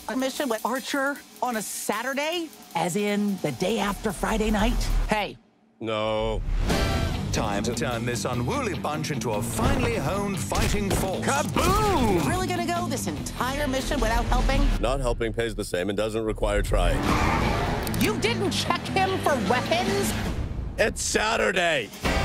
a mission with Archer on a Saturday? As in the day after Friday night? Hey. No. Time to turn this unruly bunch into a finely honed fighting force. Kaboom! You're really gonna go this entire mission without helping? Not helping pays the same and doesn't require trying. You didn't check him for weapons? It's Saturday.